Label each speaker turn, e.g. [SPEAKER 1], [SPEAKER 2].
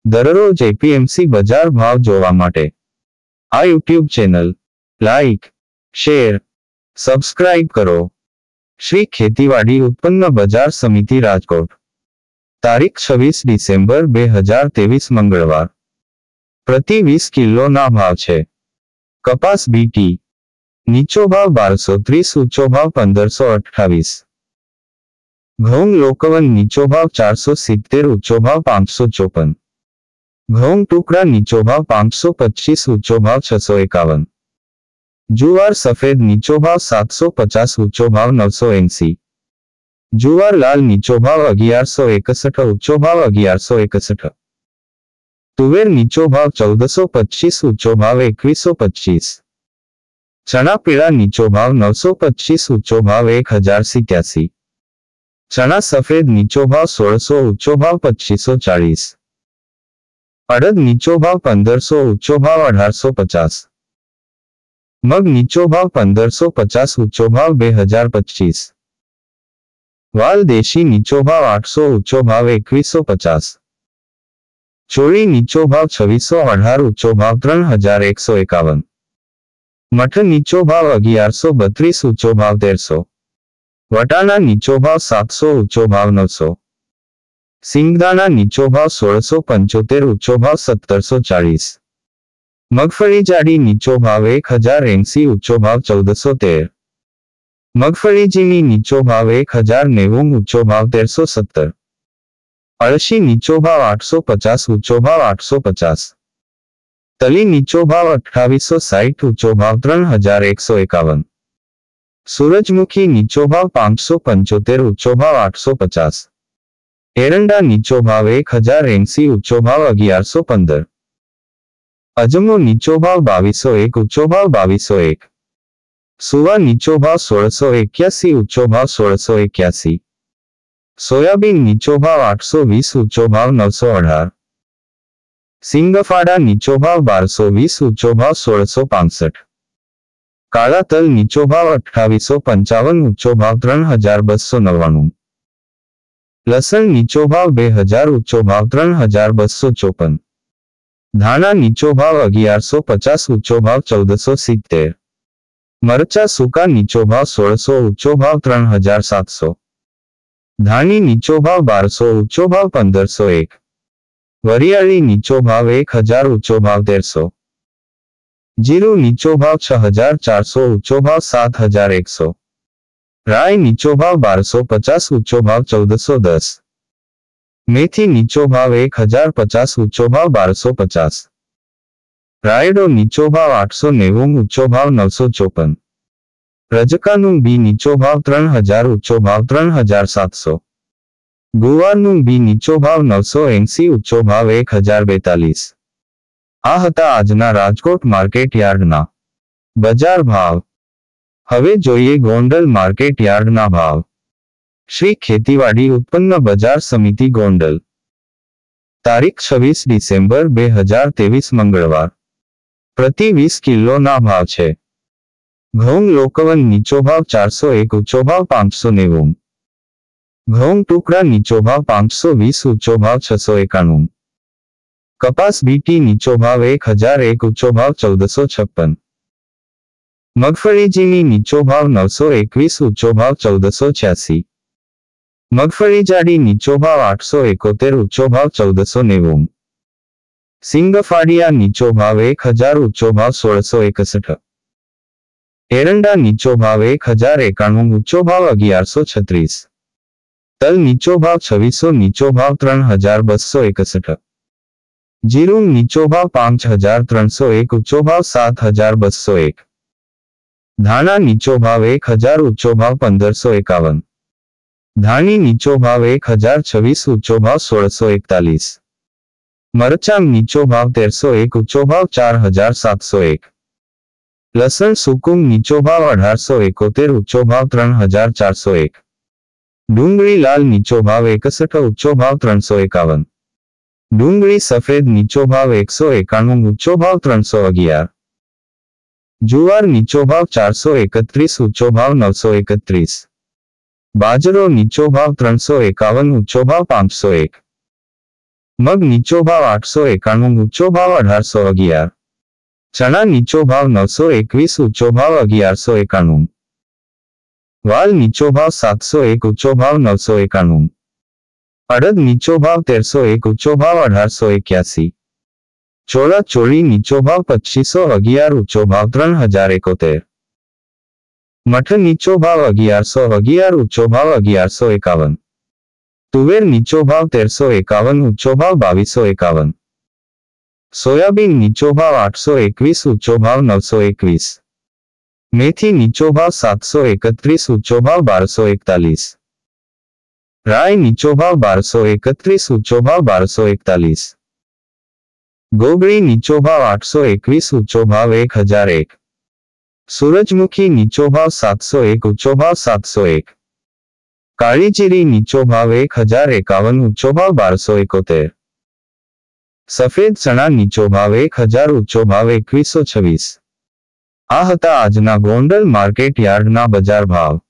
[SPEAKER 1] દરરોજ એપીએમસી બજાર ભાવ જોવા માટે આ YouTube channel like, share, subscribe કરો. શ્રી ખેતીવાડી ઉત્પન્ન બજાર સમિતિ રાજકોટ. તારીખ 26 ડિસેમ્બર 2023 મંગળવાર. પ્રતિ 20 કિલોના ભાવ છે. કપાસ બીટી નીચો ભાવ 1230, ઊંચો ભાવ 1528. ઘઉં લોકવન નીચો ભાવ 470, ઊંચો ભાવ 554. ઘઉં ટુકડા નીચો ભાવ 525, ઊંચો ભાવ 651. જુવાર સફેદ નીચો ભાવ 750, ઊંચો ભાવ 980. જુવાર લાલ નીચો ભાવ 1161, ઊંચો ભાવ 1161. તુવેર નીચો ભાવ 1425, ઊંચો ભાવ 2125. ચણા પીળા નીચો ભાવ 925, ઊંચો ભાવ 1087. ચણા સફેદ નીચો ભાવ 1600, ઊંચો ભાવ 2540. અડદ નીચો ભાવ 1500, ઊંચો ભાવ 1850. મગ નીચો ભાવ 1550, ઊંચો ભાવ 2025. વાલ દેશી નીચો ભાવ 800, ઊંચો ભાવ 2150. ચોળી નીચો ભાવ 2618, ઊંચો ભાવ 3151. મઠ નીચો ભાવ 1132, ઊંચો ભાવ 1300. વટાણા નીચો ભાવ 700, ઊંચો ભાવ 900. સિંગદાણા નીચો ભાવ 1675, ઊંચો ભાવ 1740. મગફળી જાડી નીચો ભાવ 1080, ઊંચો ભાવ 1413. મગફળી ઝીણી નીચો ભાવ 1090, ઊંચો ભાવ 1317. અળસી નીચો ભાવ 850, ઊંચો ભાવ 850. તલી નીચો ભાવ 2860, ઊંચો ભાવ 3151. સૂરજમુખી નીચો ભાવ 575, ઊંચો ભાવ 850. એરંડા નીચો ભાવ 1080, ઊંચો ભાવ 1115. અજમો નીચો ભાવ 2201, ઊંચો ભાવ 2201. સુવા નીચો ભાવ 1681, ઊંચો ભાવ 1681. સોયાબીન નીચો ભાવ 820, ઊંચો ભાવ 918. સિંગફાડા નીચો ભાવ 1220, ઊંચો ભાવ 1665. કાળા તલ નીચો ભાવ 2855, ઊંચો ભાવ 3299. લસણ નીચો ભાવ 2000, ઊંચો ભાવ 3254. ધાણા નીચો ભાવ 1150, ઊંચો ભાવ 1470. મરચા સૂકા નીચો ભાવ 1600, ઊંચો ભાવ 3700. ધાણી નીચો ભાવ 1200, ઊંચો ભાવ 1501. વરિયાળી નીચો ભાવ 1000, ઊંચો ભાવ 1300. જીરું નીચો ભાવ 6400, ઊંચો ભાવ 7100. રાઈ નીચો ભાવ 1250, ઊંચો ભાવ 1410. મેથી નીચો ભાવ 1050, ઊંચો ભાવ 1250. રાયડો નીચો ભાવ 890, ઊંચો ભાવ 954. રજકાનું બી નીચો ભાવ 3000, ઊંચો ભાવ 3700. ગુવારનું બી નીચો ભાવ 980, ઊંચો ભાવ 1042. આ હતા આજના રાજકોટ માર્કેટ યાર્ડના બજાર ભાવ. હવે જોઈએ ગોંડલ માર્કેટ યાર્ડના ભાવ. શ્રી ખેતીવાડી ઉત્પન્ન બજાર સમિતિ ગોંડલ. તારીખ 26 ડિસેમ્બર 2023 મંગળવાર. પ્રતિ 20 કિલોના ભાવ છે. ઘઉં લોકવન નીચો ભાવ 401, ઊંચો ભાવ 590. ઘઉં ટુકડા નીચો ભાવ 520, ઊંચો ભાવ 691. કપાસ બીટી નીચો ભાવ 1001, ઊંચો ભાવ 1456. મગફળી ઝીણી નીચો ભાવ 921, ઊંચો ભાવ 1486. મગફળી જાડી નીચો ભાવ 871, ઊંચો ભાવ 1490. સિંગફાડિયા નીચો ભાવ 1000, ઊંચો ભાવ 1661. એરંડા નીચો ભાવ 1091, ઊંચો ભાવ 1136. તલ નીચો ભાવ 2600, નીચો ભાવ 3261. જીરું નીચો ભાવ 5301, ઊંચો ભાવ 7201. ધાણા નીચો ભાવ 1000, ઊંચો ભાવ 1551. ધાણી નીચો ભાવ 1026, ઊંચો ભાવ 1641. મરચાં નીચો ભાવ 1301, ઊંચો ભાવ 4701. લસણ સૂકું નીચો ભાવ 1871, ઊંચો ભાવ 3401. ડુંગળી લાલ નીચો ભાવ 61, ઊંચો ભાવ 351. ડુંગળી સફેદ નીચો ભાવ 191, ઊંચો ભાવ 311. જુવાર નીચો ભાવ 431, ઊંચો ભાવ 931. બાજરો નીચો ભાવ 351, ઊંચો ભાવ 501. મગ નીચો ભાવ 891, ઊંચો ભાવ 1811. ચણા નીચો ભાવ 921, ઊંચો ભાવ 1191. વાલ નીચો ભાવ 701, ઊંચો ભાવ 991. અડદ નીચો ભાવ 1301, ઊંચો ભાવ 1881. ચોળા ચોળી નીચો ભાવ 2511, ઊંચો ભાવ 3071. મઠ નીચો ભાવ 1111, ઊંચો ભાવ 1151. તુવેર નીચો ભાવ 1351, ઊંચો ભાવ 2251. સોયાબીન નીચો ભાવ 821, ઊંચો ભાવ 921. મેથી નીચો ભાવ 731, ઊંચો ભાવ 1241. રાઈ નીચો ભાવ 1231, ઊંચો ભાવ 1241. ગોગળી નીચો ભાવ 821, ઊંચો ભાવ 1001. સૂરજમુખી નીચો ભાવ 701, ઊંચો ભાવ 701. કાળી જીરી નીચો ભાવ 1051, ઊંચો ભાવ 1271. સફેદ ચણા નીચો ભાવ 1000, ઊંચો ભાવ 2126. આ હતા આજના ગોંડલ માર્કેટ યાર્ડના બજાર ભાવ.